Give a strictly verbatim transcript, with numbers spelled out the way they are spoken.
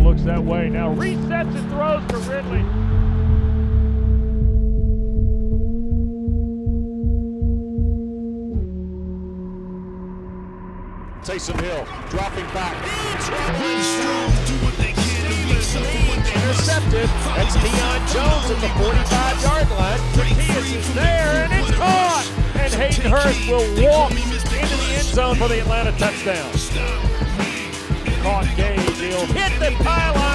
looks that way. Now resets and throws to Ridley. Taysom Hill dropping back. Intercepted. That's Deion Jones at the forty-five yard line. Zacchaeus is there, and it's caught. And Hayden Hurst will walk into the end zone for the Atlanta touchdown. Caught Gage. He'll hit the pylon.